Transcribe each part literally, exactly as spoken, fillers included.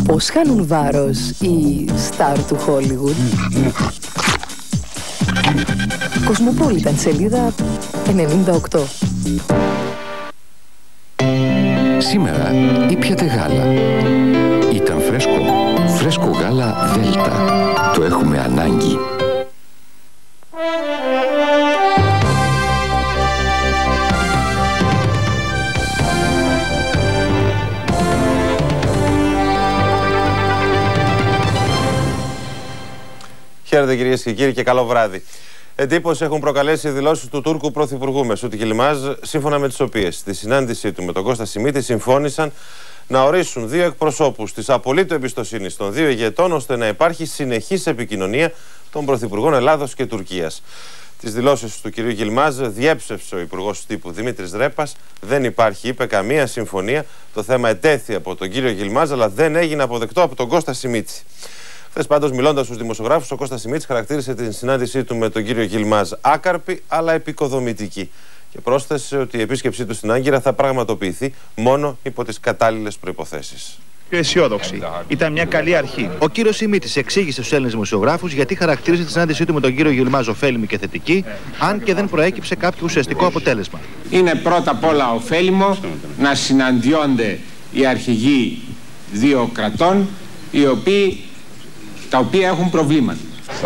Πώς χάνουν βάρος οι στάρ του Χόλιγουντ? Κοσμοπόλιταν, σελίδα ενενήντα οκτώ. Σήμερα ήπιατε γάλα. Ήταν φρέσκο. Φρέσκο γάλα Δέλτα. Το έχουμε ανάγκη. Χαίρετε κυρίες και κύριοι και καλό βράδυ. Εντύπωση έχουν προκαλέσει οι δηλώσεις του Τούρκου Πρωθυπουργού Μεσούτ Γιλμάζ, σύμφωνα με τις οποίες στη συνάντησή του με τον Κώστα Σιμίτη συμφώνησαν να ορίσουν δύο εκπροσώπους της απολύτου εμπιστοσύνης των δύο ηγετών, ώστε να υπάρχει συνεχής επικοινωνία των Πρωθυπουργών Ελλάδος και Τουρκίας. Τις δηλώσεις του κυρίου Γιλμάζ διέψευσε ο Υπουργός Τύπου Δημήτρης Ρέπας. Δεν υπάρχει, είπε, καμία συμφωνία. Το θέμα ετέθη από τον κύριο Γιλμάζ, αλλά δεν έγινε αποδεκτό από τον Κώστα Σιμίτη. Χθες πάντως, μιλώντας στους δημοσιογράφους, ο Κώστας Σιμίτης χαρακτήρισε την συνάντησή του με τον κύριο Γιλμάζ άκαρπη αλλά επικοδομητική. Και πρόσθεσε ότι η επίσκεψή του στην Άγκυρα θα πραγματοποιηθεί μόνο υπό τις κατάλληλες προϋποθέσεις. Πιο αισιόδοξη. Ήταν μια καλή αρχή. Ο κύριος Σιμίτης εξήγησε στους Έλληνες δημοσιογράφους γιατί χαρακτήρισε τη συνάντησή του με τον κύριο Γιλμάζ ωφέλιμη και θετική, αν και δεν προέκυψε κάποιο ουσιαστικό αποτέλεσμα. Είναι πρώτα απ' όλα ωφέλιμο να συναντιόνται οι αρχηγοί δύο κρατών, οι οποίοι τα οποία έχουν προβλήματα.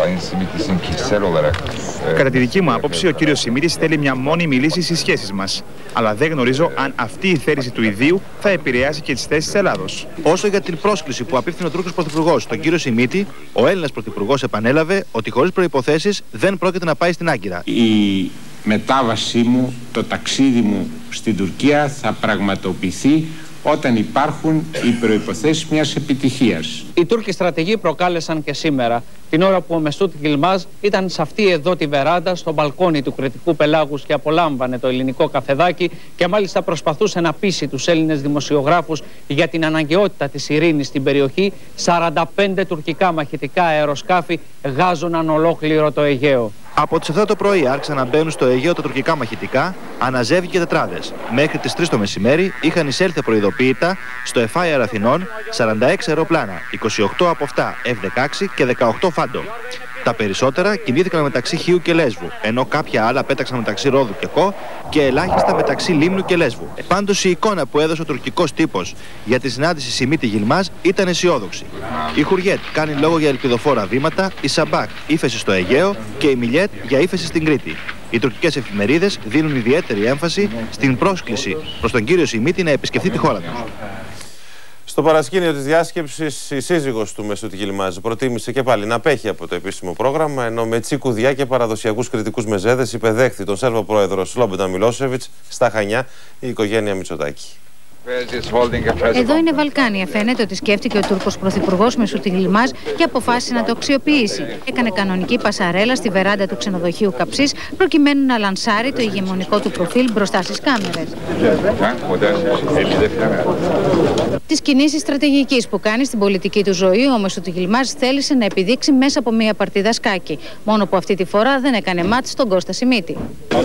Κατά τη δική μου άποψη, ο κύριος Σιμίτης θέλει μια μόνιμη λύση στις σχέσεις μας. Αλλά δεν γνωρίζω αν αυτή η θέληση του ιδίου θα επηρεάσει και τις θέσεις της Ελλάδος. Όσο για την πρόσκληση που απίφθηνε ο Τούρκος Πρωθυπουργός στον κύριο Σιμίτη, ο Έλληνας Πρωθυπουργός επανέλαβε ότι χωρίς προϋποθέσεις δεν πρόκειται να πάει στην Άγκυρα. Η μετάβασή μου, το ταξίδι μου στην Τουρκία θα πραγματοποιηθεί όταν υπάρχουν οι προϋποθέσεις μιας επιτυχίας. Οι Τούρκοι στρατηγοί προκάλεσαν και σήμερα, την ώρα που ο Μεσούτ Γιλμάζ ήταν σε αυτή εδώ τη βεράντα, στο μπαλκόνι του Κρητικού Πελάγους και απολάμβανε το ελληνικό καφεδάκι και μάλιστα προσπαθούσε να πείσει τους Έλληνες δημοσιογράφους για την αναγκαιότητα της ειρήνης στην περιοχή. σαράντα πέντε τουρκικά μαχητικά αεροσκάφη γάζωναν ολόκληρο το Αιγαίο. Από τις επτά το πρωί άρχισαν να μπαίνουν στο Αιγαίο τα τουρκικά μαχητικά, αναζεύγοι και τετράδες. Μέχρι τις τρεις το μεσημέρι είχαν εισέλθει προειδοποίητα στο Εφάιερ Αθηνών σαράντα έξι αεροπλάνα, είκοσι οκτώ από αυτά εφ δεκαέξι και δεκαοκτώ Φάντο. Τα περισσότερα κινήθηκαν μεταξύ Χίου και Λέσβου, ενώ κάποια άλλα πέταξαν μεταξύ Ρόδου και Κο και ελάχιστα μεταξύ Λίμνου και Λέσβου. Πάντως η εικόνα που έδωσε ο τουρκικός τύπος για τη συνάντηση Σιμίτη Γιλμάζ ήταν αισιόδοξη. Η Χουριέτ κάνει λόγο για ελπιδοφόρα βήματα, η Σαμπάκ ύφεση στο Αιγαίο και η Μιλιέτ για ύφεση στην Κρήτη. Οι τουρκικές εφημερίδες δίνουν ιδιαίτερη έμφαση στην πρόσκληση προς τον κύριο Σιμίτη να επισκεφθεί τη χώρα τους. Στο παρασκήνιο της διάσκεψης, η σύζυγος του Μεσούτ Γιλμάζ προτίμησε και πάλι να απέχει από το επίσημο πρόγραμμα, ενώ με τσικουδιά και παραδοσιακούς κριτικούς μεζέδες υπεδέχθη τον Σέρβο πρόεδρο Σλόμπονταν Μιλόσεβιτς στα Χανιά η οικογένεια Μητσοτάκη. Εδώ είναι Βαλκάνια. Φαίνεται ότι σκέφτηκε ο Τούρκος Πρωθυπουργός Μεσούτ Γιλμάζ και αποφάσισε να το αξιοποιήσει. Έκανε κανονική πασαρέλα στη βεράντα του ξενοδοχείου Καψής, προκειμένου να λανσάρει το ηγεμονικό του προφίλ μπροστά στις κάμερες. Τις κινήσεις στρατηγικής που κάνει στην πολιτική του ζωή, ο Μεσούτ Γιλμάζ θέλησε να επιδείξει μέσα από μια παρτίδα σκάκι. Μόνο που αυτή τη φορά δεν έκανε μάτς στον Κώστα Σιμίτη.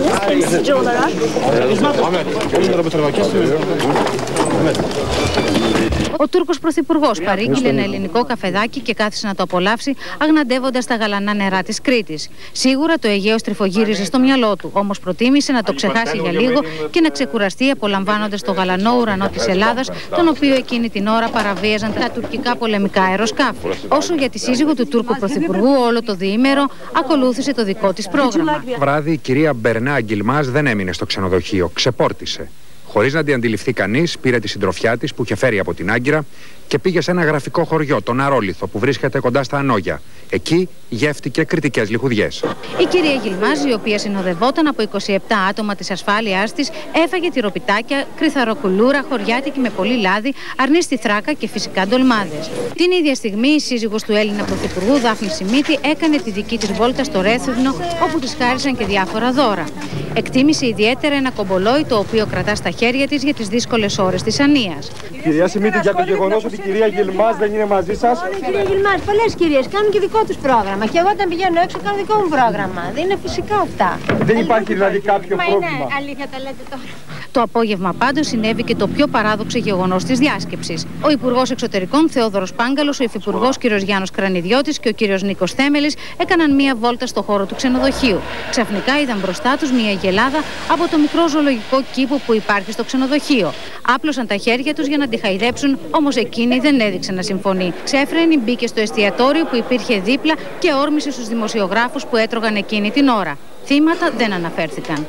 Ο Τούρκος Πρωθυπουργός παρήγγειλε ένα ελληνικό καφεδάκι και κάθισε να το απολαύσει, αγναντεύοντας τα γαλανά νερά της Κρήτης. Σίγουρα το Αιγαίο στριφογύριζε στο μυαλό του, όμως προτίμησε να το ξεχάσει για λίγο και να ξεκουραστεί απολαμβάνοντας το γαλανό ουρανό της Ελλάδας, τον οποίο εκείνη την ώρα παραβίαζαν τα τουρκικά πολεμικά αεροσκάφη. Όσο για τη σύζυγο του Τούρκου Πρωθυπουργού, όλο το διήμερο ακολούθησε το δικό της πρόγραμμα. Βράδυ η κυρία Μπερνά Γκιλμάζ δεν έμεινε στο ξενοδοχείο, ξεπόρτισε. Χωρίς να την αντιληφθεί κανείς, πήρε τη συντροφιά της που είχε φέρει από την Άγκυρα και πήγε σε ένα γραφικό χωριό, τον Αρόλιθο, που βρίσκεται κοντά στα Ανόγια. Εκεί γεύτηκε κριτικές λιχουδιές. Η κυρία Γιλμάζ, η οποία συνοδευόταν από είκοσι επτά άτομα της ασφάλειάς της, έφαγε τυροπιτάκια, κρυθαροκουλούρα, χωριάτικη με πολύ λάδι, αρνί στη θράκα και φυσικά ντολμάδες. Την ίδια στιγμή η σύζυγος του Έλληνα Πρωθυπουργού, Δάφνη Σιμίτη, έκανε τη δική της βόλτα στο Ρέθυμνο, όπου της χάρισαν και διάφορα δώρα. Εκτίμησε ιδιαίτερα ένα κομπολόι το οποίο κρατά στα χέρια της για τις δύσκολες ώρες της ανίας. Κυρία Σιμίτη, για το γεγονός ότι η κυρία Γιλμάζ δεν είναι μαζί σας. Η κυρία Γιλμάζ, πολλές κυρίες κάνουν και δικό τους πρόγραμμα. Και εγώ όταν πηγαίνω έξω κάνω δικό μου πρόγραμμα. Δεν είναι φυσικά αυτά. Δεν υπάρχει δηλαδή κάποιο Μα πρόβλημα. Είναι αλήθεια, τα λέτε τώρα. Το απόγευμα πάντως συνέβη και το πιο παράδοξο γεγονός της διάσκεψης. Ο Υπουργός Εξωτερικών Θεόδωρος Πάγκαλος, ο Υφυπουργός κ. Γιάννος Κρανιδιώτης και ο κ. Νίκος Θέμελης έκαναν μία βόλτα στο χώρο του ξενοδοχείου. Ξαφνικά είδαν μπροστά τους μία γελάδα από το μικρό ζωολογικό κήπο που υπάρχει στο ξενοδοχείο. Άπλωσαν τα χέρια τους για να τη χαϊδέψουν, όμως εκείνη δεν έδειξε να συμφωνεί. Ξέφρενη μπήκε στο εστιατόριο που υπήρχε δίπλα και όρμησε στους δημοσιογράφους που έτρωγαν εκείνη την ώρα. Θύματα δεν αναφέρθηκαν.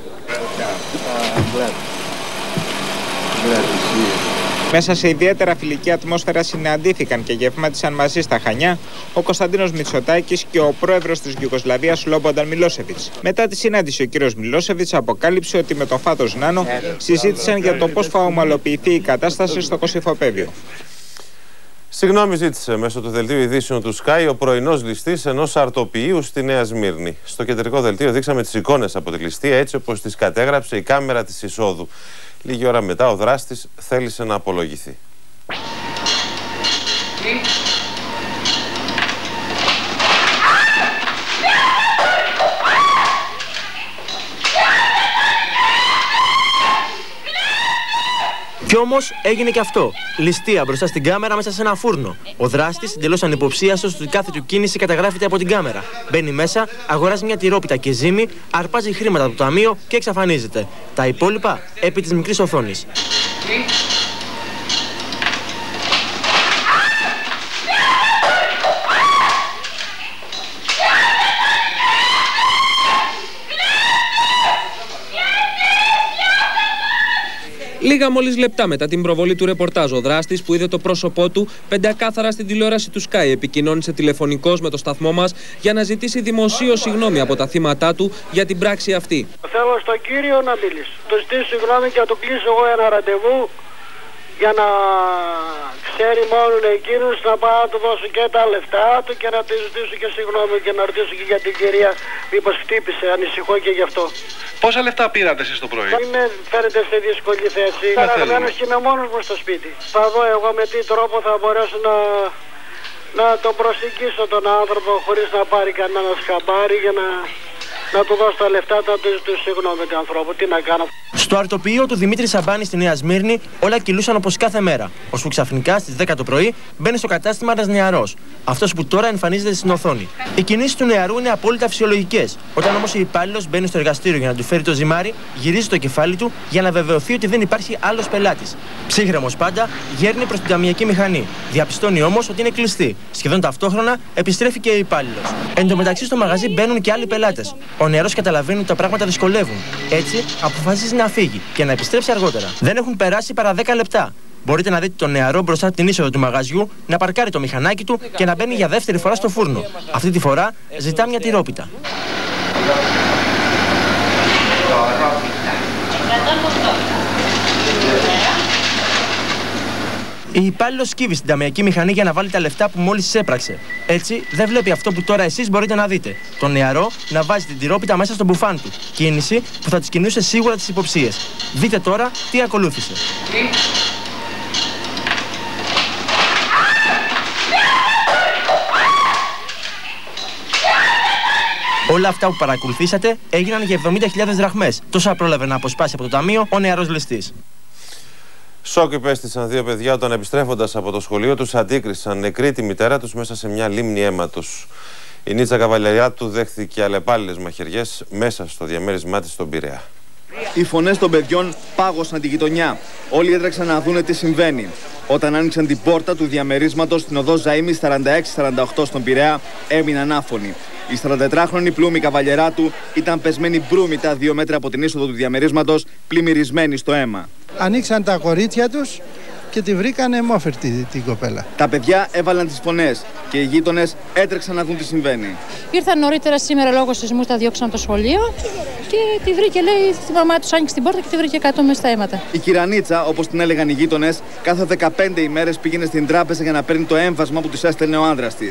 Μέσα σε ιδιαίτερα φιλική ατμόσφαιρα συναντήθηκαν και γευμάτισαν μαζί στα Χανιά ο Κωνσταντίνος Μητσοτάκης και ο πρόεδρος της Γιουγκοσλαβίας Σλόμπονταν Μιλόσεβιτς. Μετά τη συνάντηση, ο κύριος Μιλόσεβιτς αποκάλυψε ότι με τον Φάτος Νάνο συζήτησαν για το πώς θα ομαλοποιηθεί η κατάσταση στο Κωσυφοπαίδιο. Συγγνώμη ζήτησε μέσω του δελτίου ειδήσεων του Sky ο πρωινός ληστής ενός αρτοποιείου στη Νέα Σμύρνη. Στο κεντρικό δελτίο δείξαμε τις εικόνες από τη ληστεία έτσι όπως τις κατέγραψε η κάμερα της εισόδου. Λίγη ώρα μετά ο δράστης θέλησε να απολογηθεί. Κι όμως έγινε και αυτό. Ληστεία μπροστά στην κάμερα μέσα σε ένα φούρνο. Ο δράστης, εντελώς ανυποψίαστος ότι κάθε του κίνηση καταγράφεται από την κάμερα. Μπαίνει μέσα, αγοράζει μια τυρόπιτα και ζύμη, αρπάζει χρήματα από το ταμείο και εξαφανίζεται. Τα υπόλοιπα επί της μικρής οθόνης. Λίγα μόλις λεπτά μετά την προβολή του ρεπορτάζ, ο δράστης που είδε το πρόσωπό του πεντακάθαρα στην τηλεόραση του Sky επικοινώνησε τηλεφωνικώς με το σταθμό μας για να ζητήσει δημοσίως συγγνώμη από τα θύματά του για την πράξη αυτή. Θέλω στον κύριο να μιλήσω. Το ζητήσω συγγνώμη και να του κλείσω εγώ ένα ραντεβού για να ξέρει μόνο εκείνος, να πάω να του δώσω και τα λεφτά του και να του ζητήσω και συγγνώμη και να ρωτήσω και για την κυρία μήπως χτύπησε, ανησυχώ και γι' αυτό. Πόσα λεφτά πήρατε εσείς το πρωί? Μην με φέρετε σε δύσκολη θέση. Παραγμένος και είμαι μόνος μου στο σπίτι. Θα δω εγώ με τι τρόπο θα μπορέσω να, να τον προσεγγίσω τον άνθρωπο χωρίς να πάρει κανένα χαμπάρι για να, να του δώσω τα λεφτά, θα του ζητήσω συγγνώμη του ανθρώπου. Τι να κάνω. Στο αρτοποιείο του Δημήτρη Σαμπάνη στη Νέα Σμύρνη όλα κυλούσαν όπως κάθε μέρα. Ώσπου ξαφνικά στις δέκα το πρωί μπαίνει στο κατάστημα ένας νεαρός. Αυτός που τώρα εμφανίζεται στην οθόνη. Οι κινήσεις του νεαρού είναι απόλυτα φυσιολογικές. Όταν όμως ο υπάλληλος μπαίνει στο εργαστήριο για να του φέρει το ζυμάρι, γυρίζει το κεφάλι του για να βεβαιωθεί ότι δεν υπάρχει άλλος πελάτης. Ψύχρεμος πάντα, γέρνει προς την ταμιακή μηχανή. Διαπιστώνει όμως ότι είναι κλειστή. Σχεδόν ταυτόχρονα επιστρέφει και ο υπάλληλος. Εν τω μεταξύ στο μαγαζί μπαίνουν και άλλοι πελάτες. Ο νεαρός καταλαβαίνει ότι τα πράγματα δυσκολεύουν. Έτσι αποφασίζει να φύγει και να επιστρέψει αργότερα. Δεν έχουν περάσει παρά δέκα λεπτά. Μπορείτε να δείτε τον νεαρό μπροστά από την είσοδο του μαγαζιού να παρκάρει το μηχανάκι του και να μπαίνει για δεύτερη φορά στο φούρνο. Αυτή τη φορά ζητά μια τυρόπιτα. Η υπάλληλος σκύβει στην ταμιακή μηχανή για να βάλει τα λεφτά που μόλις έπραξε. Έτσι δεν βλέπει αυτό που τώρα εσείς μπορείτε να δείτε. Τον νεαρό να βάζει την τυρόπιτα μέσα στο μπουφάν του. Κίνηση που θα της κινούσε σίγουρα τις υποψίες. Δείτε τώρα τι ακολούθησε. Όλα αυτά που παρακολουθήσατε έγιναν για εβδομήντα χιλιάδες δραχμές. Τόσα πρόλαβε να αποσπάσει από το ταμείο ο νεαρός ληστής. Σοκ υπέστησαν δύο παιδιά όταν επιστρέφοντας από το σχολείο τους αντίκρισαν νεκρή τη μητέρα τους μέσα σε μια λίμνη αίματος. Η Νίτσα Καβαλιαράτου δέχθηκε αλλεπάλληλες μαχαιριές μέσα στο διαμέρισμά της στον Πειραιά. Οι φωνές των παιδιών πάγωσαν τη γειτονιά. Όλοι έτρεξαν να δούνε τι συμβαίνει. Όταν άνοιξαν την πόρτα του διαμερίσματος στην οδό Ζαΐμι σαράντα έξι σαράντα οκτώ στον Πειραιά, έμειναν άφωνοι. Η σαραντατετράχρονη Πλούμη Καβαλιαράτου ήταν πεσμένη μπρούμητα δύο μέτρα από την είσοδο του διαμερίσματος, πλημμυρισμένη στο αίμα. Ανοίξαν τα κορίτσια τους και τη βρήκανε αιμόφερτη την κοπέλα. Τα παιδιά έβαλαν τις φωνές και οι γείτονες έτρεξαν να δουν τι συμβαίνει. Ήρθαν νωρίτερα σήμερα λόγω σεισμού, τα διώξαν από το σχολείο και τη βρήκε, λέει, στη μαμά τους άνοιξε την πόρτα και τη βρήκε κάτω μες στα αίματα. Η Κυρανίτσα, όπως την έλεγαν οι γείτονες, κάθε δεκαπέντε ημέρες πήγαινε στην τράπεζα για να παίρνει το έμβασμα που της έστελνε ο άνδρας της.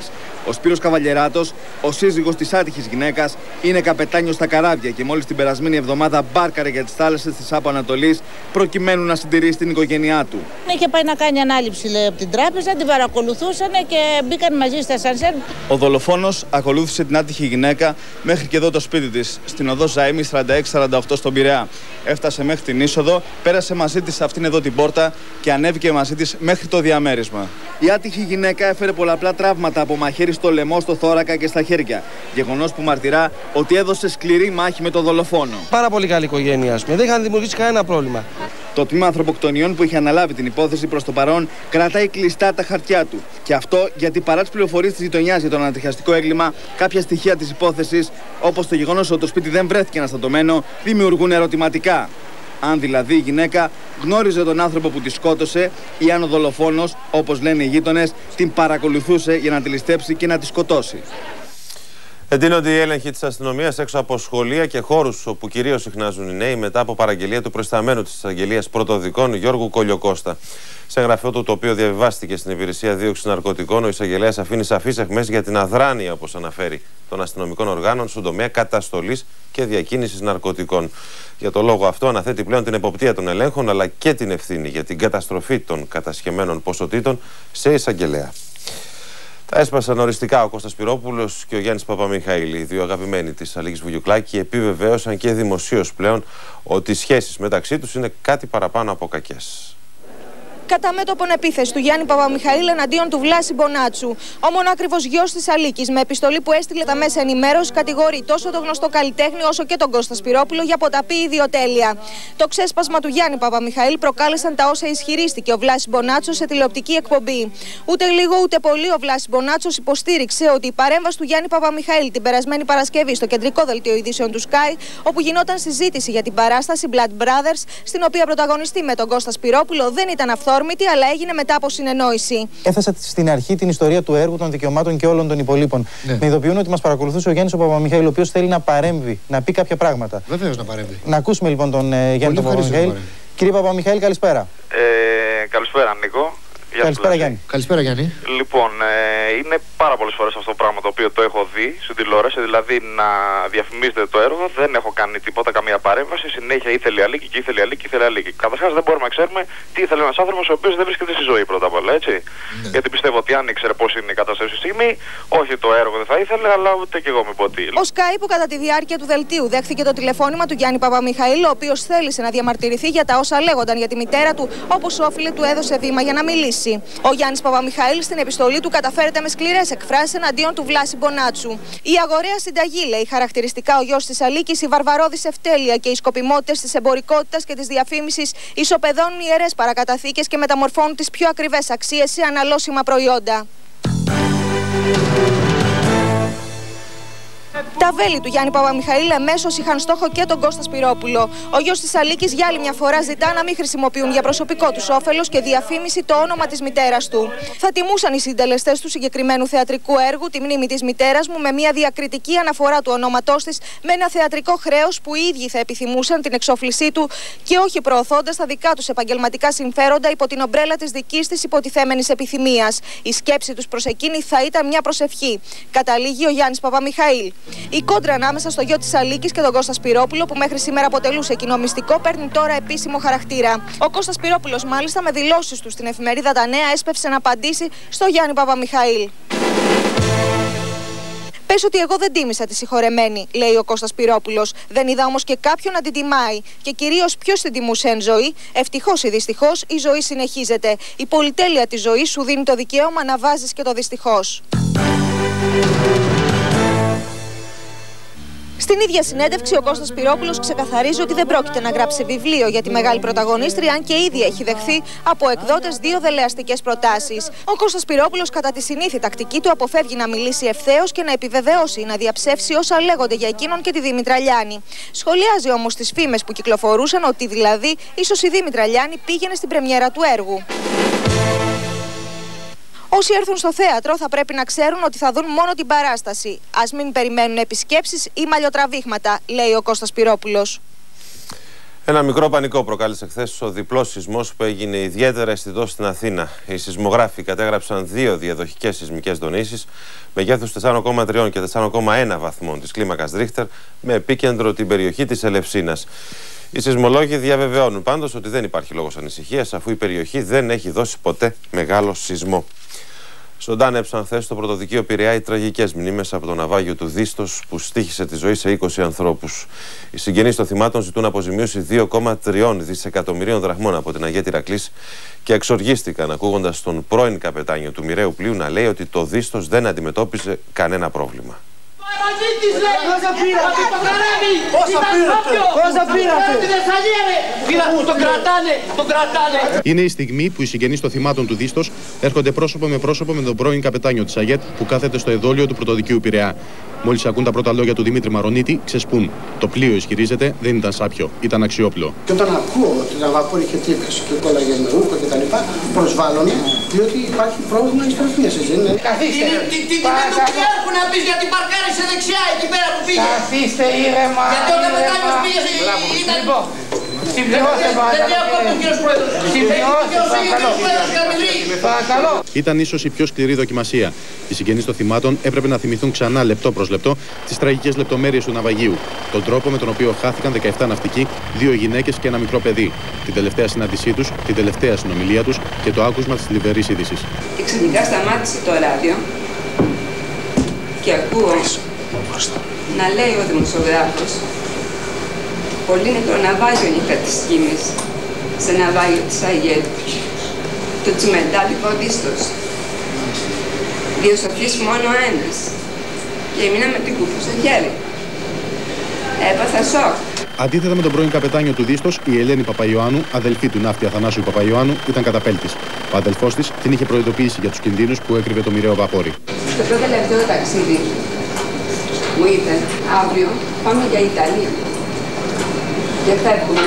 Ο Σπύρος Καβαλιεράτος, ο σύζυγος της άτυχης γυναίκας, είναι καπετάνιος στα καράβια και μόλις την περασμένη εβδομάδα μπάρκαρε για τις θάλασσες της Άπο Ανατολής προκειμένου να συντηρήσει την οικογένειά του. Είχε πάει να κάνει ανάληψη, λέει, από την τράπεζα, την παρακολουθούσαν και μπήκαν μαζί στα σανσέρ. Ο δολοφόνος ακολούθησε την άτυχη γυναίκα μέχρι και εδώ το σπίτι της, στην οδό Ζαΐμι σαράντα έξι σαράντα οκτώ στον Πειραιά. Έφτασε μέχρι την είσοδο, πέρασε μαζί της αυτήν εδώ την πόρτα και ανέβηκε μαζί της μέχρι το διαμέρισμα. Η άτυχη γυναίκα έφερε πολλαπλά τραύματα από μαχαίρι στο λαιμό, στο θώρακα και στα χέρια. Γεγονός που μαρτυρά ότι έδωσε σκληρή μάχη με τον δολοφόνο. Πάρα πολύ καλή οικογένεια, ας πούμε. Δεν είχαν δημιουργήσει κανένα πρόβλημα. Το τμήμα ανθρωποκτονιών που είχε αναλάβει την υπόθεση προς το παρόν κρατάει κλειστά τα χαρτιά του. Και αυτό γιατί παρά τις πληροφορίες της γειτονιάς για το ανατριχιαστικό έγκλημα, κάποια στοιχεία της υπόθεσης, όπως το γεγονός ότι το σπίτι δεν βρέθηκε αναστατωμένο, δημιουργούν ερωτηματικά. Αν δηλαδή η γυναίκα γνώριζε τον άνθρωπο που τη σκότωσε ή αν ο δολοφόνος, όπως λένε οι γείτονες, την παρακολουθούσε για να τη ληστέψει και να τη σκοτώσει. Εντείνονται οι έλεγχοι της αστυνομίας έξω από σχολεία και χώρους όπου κυρίως συχνάζουν οι νέοι μετά από παραγγελία του προϊσταμένου της εισαγγελίας πρωτοδικών Γιώργου Κολιοκώστα. Σε εγγραφείο του, το οποίο διαβιβάστηκε στην Υπηρεσία Δίωξης Ναρκωτικών, ο εισαγγελέας αφήνει σαφείς αιχμές για την αδράνεια, όπως αναφέρει, των αστυνομικών οργάνων στον τομέα καταστολής και διακίνησης ναρκωτικών. Για το λόγο αυτό, αναθέτει πλέον την εποπτεία των ελέγχων αλλά και την ευθύνη για την καταστροφή των κατασχεμένων ποσοτήτων σε εισαγγελέα. Τα έσπασαν οριστικά ο Κώστας Σπυρόπουλος και ο Γιάννης Παπαμιχαήλ, οι δύο αγαπημένοι της Αλίκης Βουγιουκλάκη, επιβεβαίωσαν και δημοσίως πλέον ότι οι σχέσεις μεταξύ τους είναι κάτι παραπάνω από κακές. Κατά μέτωπον επίθεση του Γιάννη Παπαμιχαήλ εναντίον του Βλάση Μπονάτσου. Ο μονάκριβος γιος της Αλίκης, με επιστολή που έστειλε τα μέσα ενημέρωσης, κατηγορεί τόσο τον γνωστό καλλιτέχνη όσο και τον Κώστα Σπυρόπουλο για ποταπή ιδιοτέλεια. Το ξέσπασμα του Γιάννη Παπαμιχαήλ προκάλεσαν τα όσα ισχυρίστηκε ο Βλάσης Μπονάτσος σε τηλεοπτική εκπομπή. Ούτε λίγο ούτε πολύ ο Βλάσης Μπονάτσος υποστήριξε ότι η παρέμβαση του Γιάννη Παπαμιχαήλ την περασμένη Παρασκευή στο κεντρικό δελτίο ειδήσεων του Sky, όπου γινόταν συζήτηση για την παράσταση Blood Brothers, στην οποία πρωταγωνιστεί με τον Κώστα Σπυρόπουλο, δεν ήταν αυθόρμητη, αλλά έγινε μετά από συνεννόηση. Έθεσα στην αρχή την ιστορία του έργου, των δικαιωμάτων και όλων των υπολείπων. Ναι. Με ειδοποιούν ότι μας παρακολουθούσε ο Γιάννης ο Παπαμιχαήλ, ο οποίος θέλει να παρέμβει, να πει κάποια πράγματα. Βεβαίως να παρέμβει. Να ακούσουμε λοιπόν τον ε, Γιάννη τον Παπαμιχαήλ. Κύριε Παπαμιχαήλ, καλησπέρα. Ε, καλησπέρα, Νίκο. Γεια Καλησπέρα, Γιάννη. Καλησπέρα, Γιάννη. Λοιπόν, ε, είναι πάρα πολλές φορές αυτό το πράγμα το οποίο το έχω δει στην τηλεόραση, δηλαδή να διαφημίζεται το έργο. Δεν έχω κάνει τίποτα, καμία παρέμβαση. Συνέχεια ήθελε Αλίκη και ήθελε Αλίκη και ήθελε Αλίκη. Καταρχάς δεν μπορούμε να ξέρουμε τι ήθελε ένας άνθρωπος ο οποίος δεν βρίσκεται στη ζωή πρώτα απ' όλα, έτσι. Ναι. Γιατί πιστεύω ότι αν ήξερε πώς είναι η κατάσταση στη στιγμή, όχι το έργο δεν θα ήθελε, αλλά ούτε και εγώ μην πω τι. Ο Sky, που κατά τη διάρκεια του δελτίου δέχθηκε το τηλεφώνημα του Γιάννη Παπαμιχαήλ, ο οποίος θέλησε να διαμαρτυρηθεί για τα όσα λέγονταν για τη μητέρα του, όπως ο όφιλε του έδωσε βήμα για να μιλήσει. Ο Γιάννης Παπαμιχαήλ στην επιστολή του καταφέρεται με σκληρές εκφράσεις εναντίον του Βλάση Μπονάτσου. Η αγοραία συνταγή, λέει χαρακτηριστικά ο γιος της Αλίκης, η βαρβαρώδης ευτέλεια και οι σκοπιμότητες της εμπορικότητας και της διαφήμισης ισοπεδώνουν ιερές παρακαταθήκες και μεταμορφώνουν τις πιο ακριβές αξίες σε αναλώσιμα προϊόντα. Τα βέλη του Γιάννη Παπαμιχαήλ εμέσως είχαν στόχο και τον Κώστα Σπυρόπουλο. Ο γιος της Αλίκης για άλλη μια φορά ζητά να μην χρησιμοποιούν για προσωπικό τους όφελος και διαφήμιση το όνομα της μητέρας του. Θα τιμούσαν οι συντελεστές του συγκεκριμένου θεατρικού έργου τη μνήμη της μητέρας μου με μια διακριτική αναφορά του ονόματός της με ένα θεατρικό χρέος που οι ίδιοι θα επιθυμούσαν την εξόφλησή του και όχι προωθώντας τα δικά τους επαγγελματικά συμφέροντα υπό την ομπρέλα της δικής της υποτιθέμενης επιθυμίας. Η σκέψη τους προς εκείνη θα ήταν μια προσευχή. Καταλήγει ο Γιάννης Παπαμιχαήλ. Η κόντρα ανάμεσα στο γιο της Αλίκης και τον Κώστα Σπυρόπουλο, που μέχρι σήμερα αποτελούσε κοινό μυστικό, παίρνει τώρα επίσημο χαρακτήρα. Ο Κώστας Σπυρόπουλος, μάλιστα, με δηλώσεις του στην εφημερίδα Τα Νέα, έσπευσε να απαντήσει στο Γιάννη Παπαμιχαήλ. Πες ότι εγώ δεν τίμησα τη συγχωρεμένη, λέει ο Κώστας Σπυρόπουλος. Δεν είδα όμως και κάποιον να την τιμάει. Και κυρίως ποιος την τιμούσε εν ζωή. Ευτυχώς ή δυστυχώς η ζωή συνεχίζεται. Η πολυτέλεια της ζωής σου δίνει το δικαίωμα να βάζεις και το δυστυχώς. Στην ίδια συνέντευξη, ο Κώστας Σπυρόπουλος ξεκαθαρίζει ότι δεν πρόκειται να γράψει βιβλίο για τη μεγάλη πρωταγωνίστρια, αν και ήδη έχει δεχθεί από εκδότες δύο δελεαστικές προτάσεις. Ο Κώστας Σπυρόπουλος, κατά τη συνήθη τακτική του, αποφεύγει να μιλήσει ευθέως και να επιβεβαιώσει ή να διαψεύσει όσα λέγονται για εκείνον και τη Δήμητρα Λιάνη. Σχολιάζει όμως τις φήμες που κυκλοφορούσαν ότι δηλαδή ίσως η Δήμητρα Λιάνη πήγαινε στην πρεμιέρα του έργου. Όσοι έρθουν στο θέατρο θα πρέπει να ξέρουν ότι θα δουν μόνο την παράσταση. Ας μην περιμένουν επισκέψεις ή μαλλιοτραβήγματα, λέει ο Κώστας Σπυρόπουλος. Ένα μικρό πανικό προκάλεσε χθες ο διπλός σεισμός που έγινε ιδιαίτερα αισθητός στην Αθήνα. Οι σεισμογράφοι κατέγραψαν δύο διαδοχικές σεισμικές δονήσεις μεγέθους τέσσερα κόμμα τρία και τέσσερα κόμμα ένα βαθμών της κλίμακας Ρίχτερ, με επίκεντρο την περιοχή της Ελευσίνας. Οι σεισμολόγοι διαβεβαιώνουν πάντως ότι δεν υπάρχει λόγος ανησυχίας, αφού η περιοχή δεν έχει δώσει ποτέ μεγάλο σεισμό. Ζωντάνεψαν χθες στο πρωτοδικείο Πειραιά οι τραγικές μνήμες από το ναυάγιο του Δίστος που στοίχησε τη ζωή σε είκοσι ανθρώπους. Οι συγγενείς των θυμάτων ζητούν αποζημίωση δύο κόμμα τρία δισεκατομμυρίων δραχμών από την Αγία Ηρακλής και εξοργίστηκαν ακούγοντας τον πρώην καπετάνιο του μοιραίου πλοίου να λέει ότι το Δίστος δεν αντιμετώπιζε κανένα πρόβλημα. Cosa pírate? Cosa pírate? Cosa pírate? Τον κρατάνε, τον κρατάνε. Είναι η στιγμή που οι συγγενείς των θυμάτων του Δίστος έρχονται πρόσωπο με πρόσωπο με τον πρώην καπετάνιο της ΑΓΕΤ που κάθεται στο εδόλιο του πρωτοδικείου Πειραιά. Μόλις ακούν τα πρώτα λόγια του Δημήτρη Μαρονίτη, ξεσπούν. Το πλοίο, ισχυρίζεται, δεν ήταν σάπιο, ήταν αξιόπλο. Και όταν ακούω ότι τα βαπόρ είχε τύπες και κόλλαγε με ρούχο και τα λοιπά, προσβάλλονται, διότι υπάρχει πρόβλημα ιστροφίας, έτσι δεν είναι? Καθίστε. Τι τιμή του Πιάρχου να πεις γιατί παρκάρισε δεξιά εκεί πέρα που πήγε. Καθίστε ήρεμα. Γιατί ο καπετάνιος πήγε ήταν... Ήταν ίσως η πιο σκληρή δοκιμασία. Οι συγγενείς των θυμάτων έπρεπε να θυμηθούν ξανά λεπτό προς λεπτό τις τραγικές λεπτομέρειες του ναυαγίου. Τον τρόπο με τον οποίο χάθηκαν δεκαεπτά ναυτικοί, δύο γυναίκες και ένα μικρό παιδί. Την τελευταία συνάντησή τους, την τελευταία συνομιλία τους και το άκουσμα της θλιβερής είδησης. Και ξαφνικά σταμάτησε το ράδιο και ακούω να λέει ο δημοσιογράφος: πολύ νεκροναβάγιο νύχτα της Χήμης, σε ναυάγιο της ΑΓΕΤ, το τσιμεντάδικο Δίστος. Δύο σοφείς μόνο ένας. Και έμεινα με την κούφου στο χέρι. Έπαθα σοκ. Αντίθετα με τον πρώην καπετάνιο του Δίστος, η Ελένη Παπαϊωάννου, αδελφή του ναύτη Αθανάσιου Παπαϊωάννου, ήταν καταπέλτης. Ο αδελφός της την είχε προειδοποιήσει για τους κινδύνους που έκρυβε το μοιραίο βαπόρι. Στο πρώτο τελευταίο ταξίδι μου είπε: αύριο πάμε για Ιταλία. Και φεύγουμε.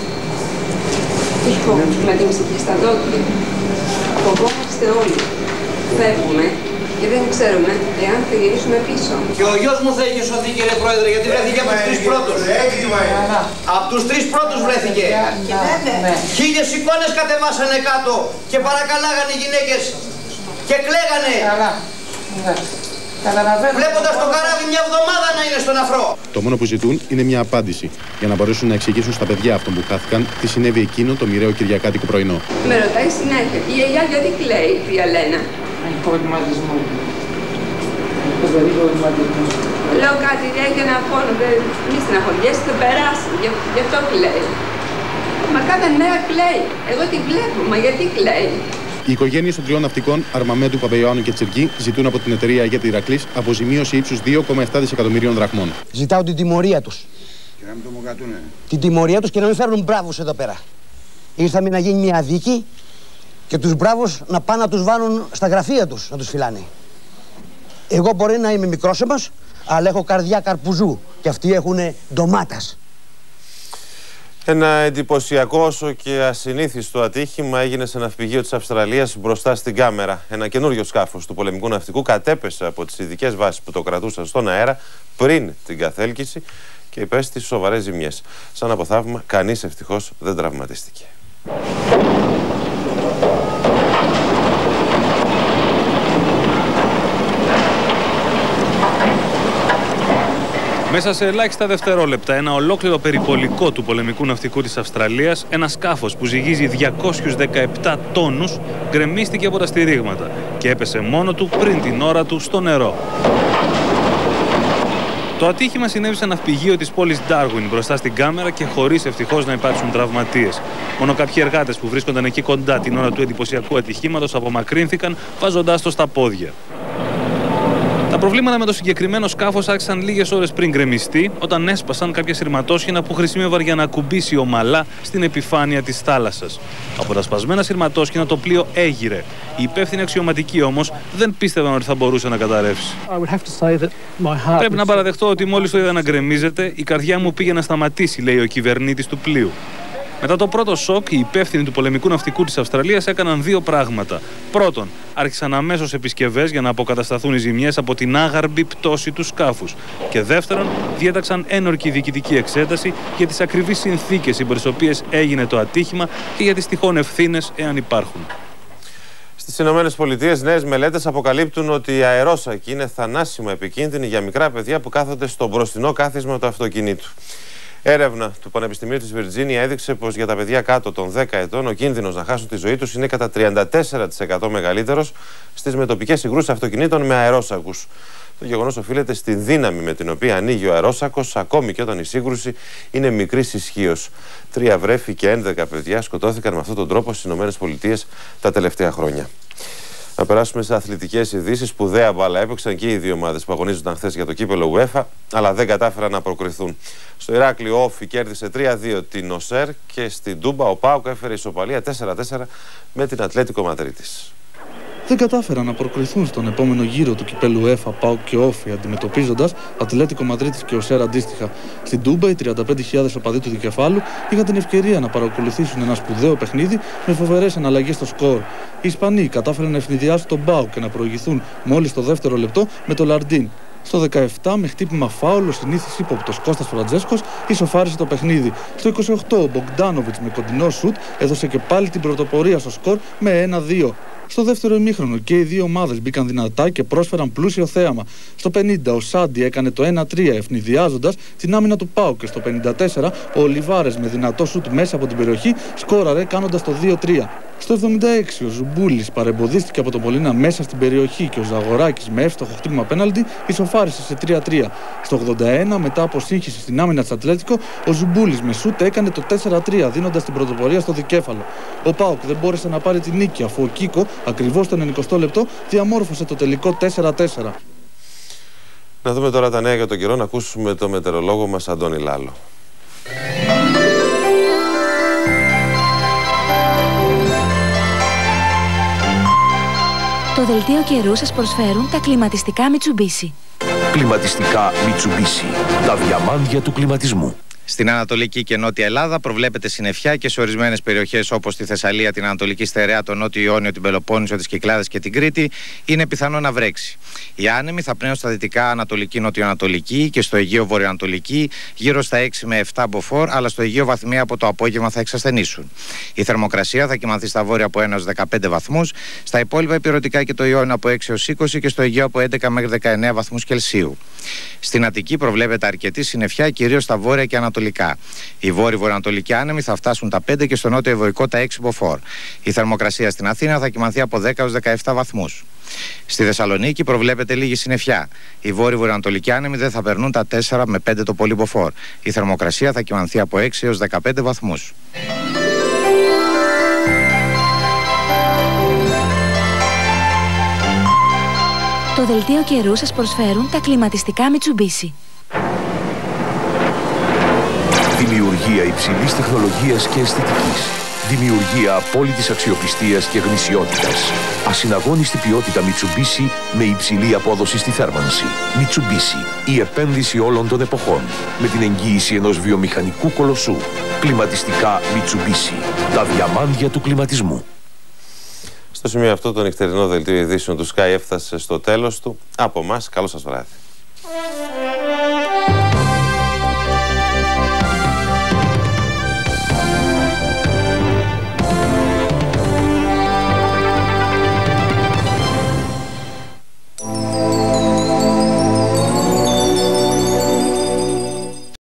Έχω με την ψυχή στα δόντια. Φοβόμαστε όλοι. Φεύγουμε και δεν ξέρουμε εάν θα γυρίσουμε πίσω. Και ο γιος μου θα είχε σωθεί, κύριε Πρόεδρε, γιατί βρέθηκε από τους τρεις πρώτους. Από τους τρεις πρώτους βρέθηκε. Χίλιες εικόνες κατεβάσανε κάτω και παρακαλάγανε οι γυναίκες και κλαίγανε. Βλέποντας το καράβι μια εβδομάδα να είναι στον αφρό. Το μόνο που ζητούν είναι μια απάντηση για να μπορέσουν να εξηγήσουν στα παιδιά αυτών που χάθηκαν τι συνέβη εκείνο το μοιραίο κυριακάτικο πρωινό. Με ρωτάει συνέχεια, η γιαγιά γιατί κλαίει, η Ελένα. Έχει προβληματισμό. Έχει προβληματισμό. Λέω κάτι, έχει ένα πόνο, μη στεναχωριέσαι, θα περάσει, γι' αυτό κλαίει. Μα κάθε μέρα κλαίει. Εγώ την βλέπω, μα γιατί κλαίει? Οι οικογένειες των τριών ναυτικών, Αρμαμέντου, Παπαϊωάννου και Τσιρκή, ζητούν από την εταιρεία Αγία Ηρακλής αποζημίωση ύψους δύο κόμμα επτά δισεκατομμυρίων δραχμών. Ζητάω την τιμωρία τους. Και να μην το μοκατούνε. Την τιμωρία τους και να μην φέρνουν μπράβους εδώ πέρα. Ήρθαμε να γίνει μια δίκη και τους μπράβους να πάνε να τους βάλουν στα γραφεία τους, να τους φυλάνε. Εγώ μπορεί να είμαι μικρόσωμος, αλλά έχω καρδιά καρπουζού και αυτοί έχουν ντομάτας. Ένα εντυπωσιακό όσο και ασυνήθιστο ατύχημα έγινε σε ναυπηγείο της Αυστραλίας μπροστά στην κάμερα. Ένα καινούριο σκάφος του πολεμικού ναυτικού κατέπεσε από τις ειδικές βάσεις που το κρατούσαν στον αέρα πριν την καθέλκυση και υπέστη σοβαρές ζημιές. Σαν από θαύμα, κανείς ευτυχώς δεν τραυματίστηκε. Μέσα σε ελάχιστα δευτερόλεπτα, ένα ολόκληρο περιπολικό του πολεμικού ναυτικού της Αυστραλίας, ένα σκάφος που ζυγίζει διακόσιους δεκαεπτά τόνους, γκρεμίστηκε από τα στηρίγματα και έπεσε μόνο του πριν την ώρα του στο νερό. Το ατύχημα συνέβη σε ναυπηγείο της πόλης Darwin μπροστά στην κάμερα και χωρίς ευτυχώς να υπάρξουν τραυματίες. Μόνο κάποιοι εργάτες που βρίσκονταν εκεί κοντά την ώρα του εντυπωσιακού ατυχήματος απομακρύνθηκαν βάζοντάς το στα πόδια. Τα προβλήματα με το συγκεκριμένο σκάφος άρχισαν λίγες ώρες πριν γκρεμιστεί, όταν έσπασαν κάποια σειρματόσχηνα που χρησιμεύαν για να ακουμπήσει ομαλά στην επιφάνεια της θάλασσας. Από τα σπασμένα σειρματόσχηνα το πλοίο έγειρε. Οι υπεύθυνοι αξιωματικοί όμως δεν πίστευαν ότι θα μπορούσε να καταρρεύσει. Πρέπει να παραδεχτώ ότι μόλις το είδα να γκρεμίζεται, η καρδιά μου πήγε να σταματήσει, λέει ο κυβερνήτης του πλοίου. Μετά το πρώτο σοκ, οι υπεύθυνοι του πολεμικού ναυτικού της Αυστραλίας έκαναν δύο πράγματα. Πρώτον, άρχισαν αμέσως επισκευές για να αποκατασταθούν οι ζημιές από την άγαρμπη πτώση του σκάφους. Και δεύτερον, διέταξαν ένορκη διοικητική εξέταση για τις ακριβείς συνθήκες υπό τις οποίες έγινε το ατύχημα και για τις τυχόν ευθύνες, εάν υπάρχουν. Στις Ηνωμένες Πολιτείες, νέες μελέτες αποκαλύπτουν ότι η αερόσακη είναι θανάσιμα επικίνδυνη για μικρά παιδιά που κάθονται στο μπροστινό κάθισμα του αυτοκινήτου. Έρευνα του Πανεπιστημίου της Βιρτζίνια έδειξε πως για τα παιδιά κάτω των δέκα ετών ο κίνδυνος να χάσουν τη ζωή τους είναι κατά τριάντα τέσσερα τοις εκατό μεγαλύτερος στις μετοπικές συγκρούσεις αυτοκινήτων με αερόσακους. Το γεγονός οφείλεται στην δύναμη με την οποία ανοίγει ο αερόσακος, ακόμη και όταν η σύγκρουση είναι μικρής ισχύως. Τρία βρέφη και έντεκα παιδιά σκοτώθηκαν με αυτόν τον τρόπο στις Ηνωμένες Πολιτείες τα τελευταία χρόνια. Να περάσουμε σε αθλητικές ειδήσεις. Σπουδαία μπάλα έπαιξαν και οι δύο ομάδες που αγωνίζονταν χθες για το κύπελο UEFA, αλλά δεν κατάφεραν να προκριθούν. Στο Ηράκλειο, ο Όφη κέρδισε τρία δύο την Οσέρ και στην Τούμπα ο ΠΑΟΚ έφερε ισοπαλία τέσσερα τέσσερα με την Ατλέτικο Μαδρίτης. Δεν κατάφεραν να προκριθούν στον επόμενο γύρο του κυπέλου UEFA, ΠΑΟΚ και Όφη, αντιμετωπίζοντας Ατλέτικο Μαδρίτης και Οσέρ αντίστοιχα. Στην Τούμπα, οι τριάντα πέντε χιλιάδες οπαδοί του δικεφάλου είχαν την ευκαιρία να παρακολουθήσουν ένα σπουδαίο παιχνίδι με φοβερές εναλλαγές στο σκορ. Οι Ισπανοί κατάφεραν να ευνηδιάσουν τον ΠΑΟΚ και να προηγηθούν μόλις το δεύτερο λεπτό με το Λαρντίν. Στο δεκαεπτά, με χτύπημα φάουλ, ο συνήθις ύποπτος Κώστας Φραντζέσκος ισοφάρισε το παιχνίδι. Στο είκοσι οκτώ, ο Μπογκντάνοβιτς με κοντινό σουτ έδωσε και πάλι την πρωτοπορία στο σκορ με ένα δύο. Στο δεύτερο ημίχρονο και οι δύο ομάδες μπήκαν δυνατά και πρόσφεραν πλούσιο θέαμα. Στο πενήντα ο Σάντι έκανε το ένα τρία ευνηδιάζοντας την άμυνα του ΠΑΟΚ και στο πενήντα τέσσερα ο Ολιβάρες με δυνατό σουτ μέσα από την περιοχή σκόραρε κάνοντας το δύο τρία. Στο εβδομήντα έξι ο Ζουμπούλης παρεμποδίστηκε από τον Πολίνα μέσα στην περιοχή και ο Ζαγοράκης με εύστοχο χτύπημα πέναλτι ισοφάρισε σε τρία τρία. Στο ογδόντα ένα, μετά από σύγχυση στην άμυνα της Ατλέτικο, ο Ζουμπούλης με σουτ έκανε το τέσσερα τρία δίνοντας την πρωτοπορία στο δικέφαλο. Ο ΠΑΟΚ δεν μπόρεσε να πάρει την νίκη αφού ο Κίκο ακριβώς στο ενενηκοστό λεπτό διαμόρφωσε το τελικό τέσσερα τέσσερα. Να δούμε τώρα τα νέα για τον καιρό, να ακούσουμε το μετεωρολόγο μας Αντώνη Λάλο. Το δελτίο καιρού σας προσφέρουν τα κλιματιστικά Mitsubishi. Κλιματιστικά Mitsubishi. Τα διαμάντια του κλιματισμού. Στην Ανατολική και Νότια Ελλάδα προβλέπεται συννεφιά και σε ορισμένες περιοχές όπως τη Θεσσαλία, την Ανατολική Στερεά, τον Νότιο Ιόνιο, την Πελοπόννησο, τις Κυκλάδες και την Κρήτη είναι πιθανό να βρέξει. Οι άνεμοι θα πνέουν στα δυτικά Ανατολική, Νοτιοανατολική και στο Αιγαίο Βορειοανατολική γύρω στα έξι με επτά μποφόρ, αλλά στο Αιγαίο βαθμία από το απόγευμα θα εξασθενήσουν. Η θερμοκρασία θα κυμανθεί στα βόρεια από ένα έως δεκαπέντε βαθμούς, στα υπόλοιπα υπηρετικά και το Ιόνιο από έξι έως είκοσι και στο Αιγαίο από έντεκα μέχρι δεκαεννέα βαθμούς Κελσίου. Στην Αττική προβλέπεται αρκετή συννεφιά, κυρίως στα βόρεια και ανατολικά. Οι βόρειο-βορειοανατολικοί άνεμοι θα φτάσουν τα πέντε και στο νότιο ευωικό τα έξι μποφόρ. Η θερμοκρασία στην Αθήνα θα κυμανθεί από δέκα έως δεκαεπτά βαθμούς. Στη Θεσσαλονίκη προβλέπεται λίγη συννεφιά. Οι βόρειο-βορειοανατολικοί άνεμοι δεν θα περνούν τα τέσσερα με πέντε το πολύ μποφόρ. Η θερμοκρασία θα κυμανθεί από έξι έως δεκαπέντε βαθμούς. Το δελτίο καιρού σας προσφέρουν τα κλιματιστικά Mitsubishi. Δημιουργία υψηλής τεχνολογίας και αισθητικής. Δημιουργία απόλυτης αξιοπιστίας και γνησιότητας. Ασυναγώνιστη ποιότητα Mitsubishi με υψηλή απόδοση στη θέρμανση. Mitsubishi, η επένδυση όλων των εποχών. Με την εγγύηση ενός βιομηχανικού κολοσσού. Κλιματιστικά Mitsubishi. Τα διαμάντια του κλιματισμού. Στο σημείο αυτό το νυχτερινό δελτίο ειδήσεων του Sky έφτασε στο τέλος του. Από εμάς, καλό σας βράδυ.